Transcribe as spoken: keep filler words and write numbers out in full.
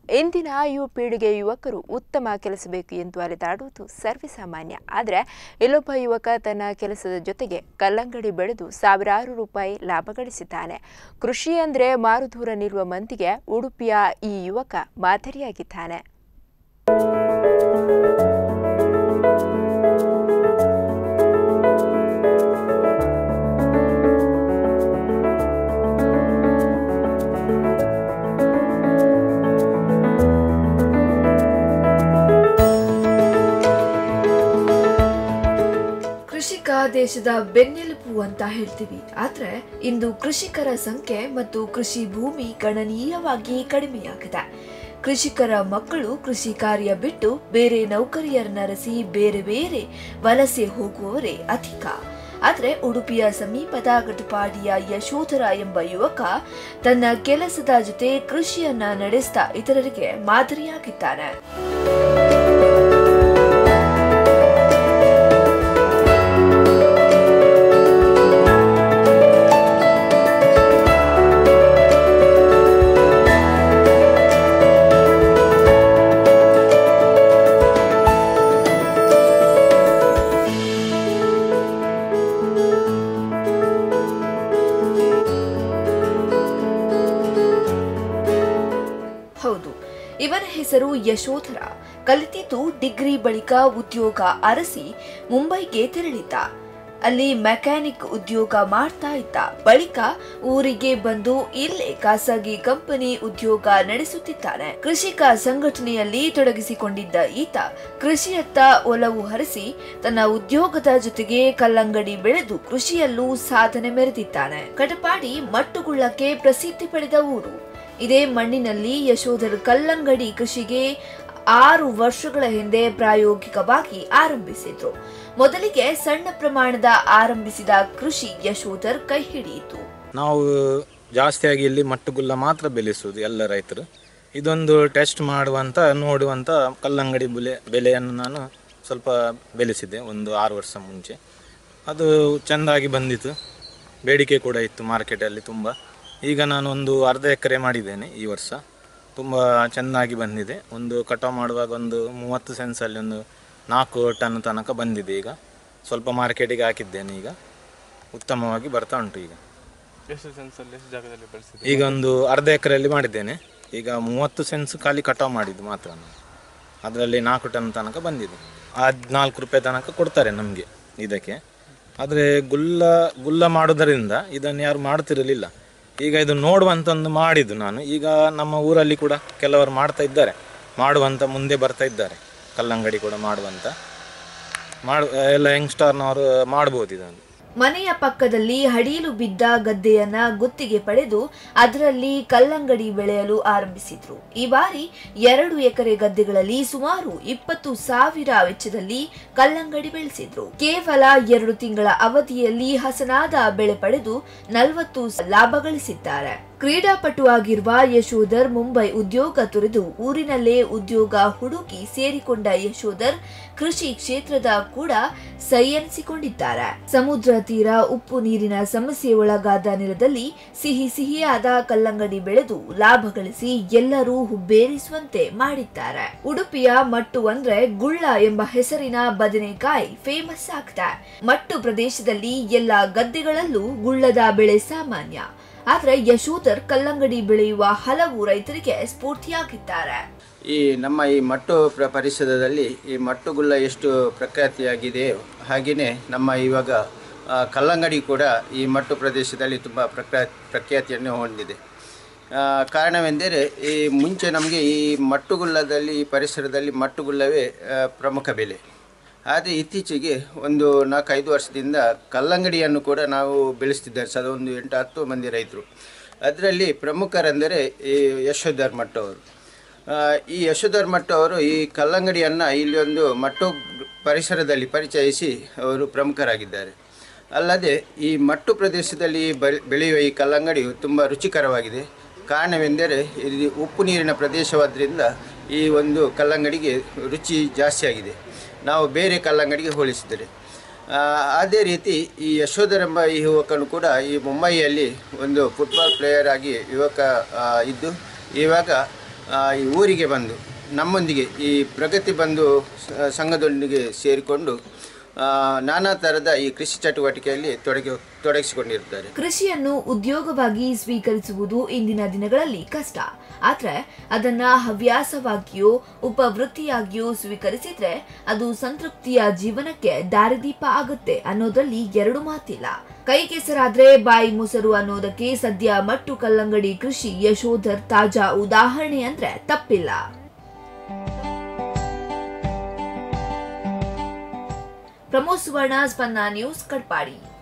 ಇಂದಿನ ಯುವ ಪೀಳಿಗೆ ಯುವಕರು ಉತ್ತಮ ಕೆಲಸ ಬೇಕು ಎಂದು ಅಲೆದಾಡುವುದು ಸರ್ವೇಸಾಮಾನ್ಯ. ಆದರೆ ಇಲ್ಲೊಬ್ಬ ಯುವಕ ತನ್ನ ಕೆಲಸದ ಜೊತೆಗೆ ಕಲ್ಲಂಗಡಿ ಬೆಳೆದು ಸಾವಿರಾರು ರೂಪಾಯಿ ಲಾಭ ಗಳಿಸಿದ್ದಾನೆ. ಕೃಷಿ ಅಂದರೆ ಮಾರುದೂರ ನಿಲ್ಲುವ ಮಂದಿಗೆ ಉಡುಪಿಯ ಈ ಯುವಕ ಮಾದರಿಯಾಗಿದ್ದಾನೆ. ಕೃಷಿಕ ದೇಶದ ಬೆನ್ನೆಲುಬು ಅಂತ ಹೇಳ್ತೀವಿ. ಆದ್ರೆ ಇಂದು ಕೃಷಿಕರ ಸಂಖ್ಯೆ ಮತ್ತು ಕೃಷಿ ಭೂಮಿ ಗಣನೀಯವಾಗಿ ಕಡಿಮೆಯಾಗಿದೆ. ಕೃಷಿಕರ ಮಕ್ಕಳು ಕೃಷಿ ಕಾರ್ಯ ಬಿಟ್ಟು ಬೇರೆ ನೌಕರಿಯರನ್ನರಸಿ ಬೇರೆ ಬೇರೆ ವಲಸೆ ಹೋಗುವವರೇ ಅಧಿಕ. ಆದ್ರೆ ಉಡುಪಿಯ ಸಮೀಪದ ಗಟಪಾಡಿಯ ಯಶೋಧರ ಎಂಬ ಯುವಕ ತನ್ನ ಕೆಲಸದ ಜೊತೆ ಕೃಷಿಯನ್ನ ನಡೆಸ್ತಾ ಇತರರಿಗೆ ಮಾದರಿಯಾಗಿದ್ದಾನೆ. ಹೌದು, ಇವರ ಹೆಸರು ಯಶೋಧರ. ಕಲಿತಿದ್ದು ಡಿಗ್ರಿ ಬಳಿಕ ಉದ್ಯೋಗ ಅರಸಿ ಮುಂಬೈಗೆ ತೆರಳಿದ್ದ. ಅಲ್ಲಿ ಮೆಕ್ಯಾನಿಕ್ ಉದ್ಯೋಗ ಮಾಡ್ತಾ ಇದ್ದ. ಬಳಿಕ ಊರಿಗೆ ಬಂದು ಇಲ್ಲೇ ಖಾಸಗಿ ಕಂಪನಿ ಉದ್ಯೋಗ ನಡೆಸುತ್ತಿದ್ದಾನೆ. ಕೃಷಿಕ ಸಂಘಟನೆಯಲ್ಲಿ ತೊಡಗಿಸಿಕೊಂಡಿದ್ದ ಈತ ಕೃಷಿಯತ್ತ ಒಲವು ಹರಿಸಿ ತನ್ನ ಉದ್ಯೋಗದ ಜೊತೆಗೆ ಕಲ್ಲಂಗಡಿ ಬೆಳೆದು ಕೃಷಿಯಲ್ಲೂ ಸಾಧನೆ ಮೆರೆದಿದ್ದಾನೆ. ಗಟಪಾಡಿ ಮಟ್ಟುಗುಳ್ಳಕ್ಕೆ ಪ್ರಸಿದ್ಧಿ ಪಡೆದ ಊರು. ಇದೇ ಮಣ್ಣಿನಲ್ಲಿ ಯಶೋಧರ್ ಕಲ್ಲಂಗಡಿ ಕೃಷಿಗೆ ಆರು ವರ್ಷಗಳ ಹಿಂದೆ ಪ್ರಾಯೋಗಿಕವಾಗಿ ಆರಂಭಿಸಿದ್ರು. ಮೊದಲಿಗೆ ಸಣ್ಣ ಪ್ರಮಾಣದ ಆರಂಭಿಸಿದ ಕೃಷಿ ಯಶೋಧರ್ ಕೈ ಹಿಡಿಯಿತು. ನಾವು ಜಾಸ್ತಿಯಾಗಿ ಇಲ್ಲಿ ಮಟ್ಟುಗುಲ್ಲ ಮಾತ್ರ ಬೆಳೆಸುವುದು ಎಲ್ಲ ರೈತರು. ಇದೊಂದು ಟೆಸ್ಟ್ ಮಾಡುವಂತ ನೋಡುವಂತ ಕಲ್ಲಂಗಡಿ ಬೆಲೆ ಬೆಲೆಯನ್ನು ನಾನು ಸ್ವಲ್ಪ ಬೆಳೆಸಿದೆ ಒಂದು ಆರು ವರ್ಷ ಮುಂಚೆ. ಅದು ಚೆಂದಾಗಿ ಬಂದಿತ್ತು, ಬೇಡಿಕೆ ಕೂಡ ಇತ್ತು ಮಾರ್ಕೆಟಲ್ಲಿ ತುಂಬ. ಈಗ ನಾನು ಒಂದು ಅರ್ಧ ಎಕರೆ ಮಾಡಿದ್ದೇನೆ ಈ ವರ್ಷ. ತುಂಬ ಚೆನ್ನಾಗಿ ಬಂದಿದೆ. ಒಂದು ಕಟಾವು ಮಾಡುವಾಗ ಒಂದು ಮೂವತ್ತು ಸೆನ್ಸಲ್ಲಿ ಒಂದು ನಾಲ್ಕು ಟನ್ ತನಕ ಬಂದಿದೆ. ಈಗ ಸ್ವಲ್ಪ ಮಾರ್ಕೆಟಿಗೆ ಹಾಕಿದ್ದೇನೆ. ಈಗ ಉತ್ತಮವಾಗಿ ಬರ್ತಾ ಉಂಟು. ಈಗ ಎಷ್ಟು ಸೆನ್ಸಲ್ಲಿ ಎಷ್ಟು ಜಾಗದಲ್ಲಿ ಬೆಳೆಸಿದೆ? ಈಗ ಒಂದು ಅರ್ಧ ಎಕರೆಯಲ್ಲಿ ಮಾಡಿದ್ದೇನೆ. ಈಗ ಮೂವತ್ತು ಸೆನ್ಸ್ ಖಾಲಿ ಕಟಾವು ಮಾಡಿದ್ದು ಮಾತ್ರ ನಾನು. ಅದರಲ್ಲಿ ನಾಲ್ಕು ಟನ್ ತನಕ ಬಂದಿದೆ. ಹದಿನಾಲ್ಕು ರೂಪಾಯಿ ತನಕ ಕೊಡ್ತಾರೆ ನಮಗೆ ಇದಕ್ಕೆ. ಆದರೆ ಗುಲ್ಲ ಗುಲ್ಲ ಮಾಡೋದರಿಂದ ಇದನ್ನು ಯಾರು ಮಾಡ್ತಿರಲಿಲ್ಲ. ಈಗ ಇದು ನೋಡುವಂತ ಒಂದು ಮಾಡಿದ್ದು ನಾನು. ಈಗ ನಮ್ಮ ಊರಲ್ಲಿ ಕೂಡ ಕೆಲವರು ಮಾಡ್ತಾ ಇದ್ದಾರೆ, ಮಾಡುವಂತ ಮುಂದೆ ಬರ್ತಾ ಇದ್ದಾರೆ. ಕಲ್ಲಂಗಡಿ ಕೂಡ ಮಾಡುವಂತ ಮಾಡು ಎಲ್ಲ ಯಂಗ್ಸ್ಟರ್ನವರು ಮಾಡ್ಬೋದು ಇದನ್ನು. ಮನೆಯ ಪಕ್ಕದಲ್ಲಿ ಹಡೀಲು ಬಿದ್ದ ಗದ್ದೆಯನ್ನ ಗುತ್ತಿಗೆ ಪಡೆದು ಅದರಲ್ಲಿ ಕಲ್ಲಂಗಡಿ ಬೆಳೆಯಲು ಆರಂಭಿಸಿದ್ರು. ಈ ಬಾರಿ ಎರಡು ಎಕರೆ ಗದ್ದೆಗಳಲ್ಲಿ ಸುಮಾರು ಇಪ್ಪತ್ತು ಸಾವಿರ ವೆಚ್ಚದಲ್ಲಿ ಕಲ್ಲಂಗಡಿ ಬೆಳೆಸಿದ್ರು. ಕೇವಲ ಎರಡು ತಿಂಗಳ ಅವಧಿಯಲ್ಲಿ ಹಸನಾದ ಬೆಳೆ ಪಡೆದು ನಲವತ್ತು ಲಾಭ ಗಳಿಸಿದ್ದಾರೆ. ಕ್ರೀಡಾಪಟುವಾಗಿರುವ ಯಶೋಧರ್ ಮುಂಬೈ ಉದ್ಯೋಗ ತೊರೆದು ಊರಿನಲ್ಲೇ ಉದ್ಯೋಗ ಹುಡುಕಿ ಸೇರಿಕೊಂಡ ಯಶೋಧರ್ ಕೃಷಿ ಕ್ಷೇತ್ರದ ಕೂಡ ಸೈ ಎನಿಸಿಕೊಂಡಿದ್ದಾರೆ. ಸಮುದ್ರ ತೀರ ಉಪ್ಪು ನೀರಿನ ಸಮಸ್ಯೆ ಒಳಗಾದ ನೆಲದಲ್ಲಿ ಸಿಹಿ ಸಿಹಿಯಾದ ಕಲ್ಲಂಗಡಿ ಬೆಳೆದು ಲಾಭ ಗಳಿಸಿ ಎಲ್ಲರೂ ಹುಬ್ಬೇರಿಸುವಂತೆ ಮಾಡಿದ್ದಾರೆ. ಉಡುಪಿಯ ಮಟ್ಟು ಅಂದ್ರೆ ಗುಳ್ಳ ಎಂಬ ಹೆಸರಿನ ಬದನೆಕಾಯಿ ಫೇಮಸ್ ಆಗಿದೆ. ಮಟ್ಟು ಪ್ರದೇಶದಲ್ಲಿ ಎಲ್ಲ ಗದ್ದೆಗಳಲ್ಲೂ ಗುಳ್ಳದ ಬೆಳೆ ಸಾಮಾನ್ಯ. ಆದ್ರೆ ಯಶೋಧರ್ ಕಲ್ಲಂಗಡಿ ಬೆಳೆಯುವ ಹಲವು ರೈತರಿಗೆ ಸ್ಫೂರ್ತಿಯಾಗಿದ್ದಾರೆ. ಈ ನಮ್ಮ ಈ ಮಟ್ಟು ಪ್ರ ಪರಿಸರದಲ್ಲಿ ಈ ಮಟ್ಟುಗುಲ್ಲ ಎಷ್ಟು ಪ್ರಖ್ಯಾತಿಯಾಗಿದೆ, ಹಾಗೆಯೇ ನಮ್ಮ ಇವಾಗ ಕಲ್ಲಂಗಡಿ ಕೂಡ ಈ ಮಟ್ಟು ಪ್ರದೇಶದಲ್ಲಿ ತುಂಬ ಪ್ರಖ್ಯಾ ಪ್ರಖ್ಯಾತಿಯನ್ನು ಹೊಂದಿದೆ. ಕಾರಣವೆಂದರೆ ಈ ಮುಂಚೆ ನಮಗೆ ಈ ಮಟ್ಟುಗುಲ್ಲದಲ್ಲಿ ಈ ಪರಿಸರದಲ್ಲಿ ಮಟ್ಟುಗುಲ್ಲವೇ ಪ್ರಮುಖ ಬೆಲೆ. ಆದರೆ ಇತ್ತೀಚೆಗೆ ಒಂದು ನಾಲ್ಕೈದು ವರ್ಷದಿಂದ ಕಲ್ಲಂಗಡಿಯನ್ನು ಕೂಡ ನಾವು ಬೆಳೆಸ್ತಿದ್ದಾರೆ. ಸದ ಒಂದು ಎಂಟು ಹತ್ತು ಮಂದಿ ರೈತರು. ಅದರಲ್ಲಿ ಪ್ರಮುಖರೆಂದರೆ ಈ ಯಶೋಧರ್ ಮಟ್ಟು ಅವರು. ಈ ಯಶೋಧರ್ ಮಟ್ಟು ಅವರು ಈ ಕಲ್ಲಂಗಡಿಯನ್ನು ಇಲ್ಲಿ ಒಂದು ಮಟ್ಟು ಪರಿಸರದಲ್ಲಿ ಪರಿಚಯಿಸಿ ಅವರು ಪ್ರಮುಖರಾಗಿದ್ದಾರೆ. ಅಲ್ಲದೆ ಈ ಮಟ್ಟು ಪ್ರದೇಶದಲ್ಲಿ ಬೆಳೆಯುವ ಈ ಕಲ್ಲಂಗಡಿಯು ತುಂಬ ರುಚಿಕರವಾಗಿದೆ. ಕಾರಣವೆಂದರೆ ಇಲ್ಲಿ ಉಪ್ಪು ನೀರಿನ ಪ್ರದೇಶವಾದ್ದರಿಂದ ಈ ಒಂದು ಕಲ್ಲಂಗಡಿಗೆ ರುಚಿ ಜಾಸ್ತಿಯಾಗಿದೆ ನಾವು ಬೇರೆ ಕಲ್ಲಂಗಡಿಗೆ ಹೋಲಿಸಿದರೆ. ಅದೇ ರೀತಿ ಈ ಯಶೋಧರ್ ಎಂಬ ಈ ಯುವಕನು ಕೂಡ ಈ ಮುಂಬೈಯಲ್ಲಿ ಒಂದು ಫುಟ್ಬಾಲ್ ಪ್ಲೇಯರ್ ಆಗಿ ಯುವಕ ಇದ್ದು ಇವಾಗ ಈ ಊರಿಗೆ ಬಂದು ನಮ್ಮೊಂದಿಗೆ ಈ ಪ್ರಗತಿ ಬಂಧು ಸಂಘದೊಂದಿಗೆ ಸೇರಿಕೊಂಡು ನಾನಾ ಥರದ ಈ ಕೃಷಿ ಚಟುವಟಿಕೆಯಲ್ಲಿ ತೊಡಗಿ ತೊಡಗಿಸಿಕೊಂಡಿರ್ತಾರೆ. ಕೃಷಿಯನ್ನು ಉದ್ಯೋಗವಾಗಿ ಸ್ವೀಕರಿಸುವುದು ಇಂದಿನ ದಿನಗಳಲ್ಲಿ ಕಷ್ಟ. ಆದ್ರೆ ಅದನ್ನ ಹವ್ಯಾಸವಾಗಿಯೋ ಉಪವೃತ್ತಿಯಾಗಿಯೋ ಸ್ವೀಕರಿಸಿದ್ರೆ ಅದು ಸಂತೃಪ್ತಿಯ ಜೀವನಕ್ಕೆ ದಾರಿದೀಪ ಆಗುತ್ತೆ ಅನ್ನೋದ್ರಲ್ಲಿ ಎರಡು ಮಾತಿಲ್ಲ. ಕೈ ಕೆಸರಾದ್ರೆ ಬಾಯಿ ಮೊಸರು ಅನ್ನೋದಕ್ಕೆ ಸದ್ಯ ಮಟ್ಟು ಕಲ್ಲಂಗಡಿ ಕೃಷಿ ಯಶೋಧರ್ ತಾಜಾ ಉದಾಹರಣೆ ಅಂದ್ರೆ ತಪ್ಪಿಲ್ಲ. ಪ್ರಮೋದ್ ಸುವರ್ಣ, ಸ್ಪಂದನ ನ್ಯೂಸ್, ಕಟ್ಪಾಡಿ.